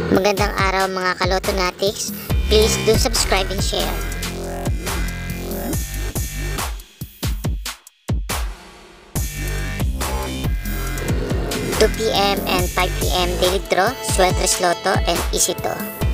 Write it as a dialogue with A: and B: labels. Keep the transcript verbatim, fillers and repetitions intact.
A: Magandang araw mga ka-Lottonatics. Please do subscribe and share. two p m and five p m daily draw, Swertres Lotto and E Z two.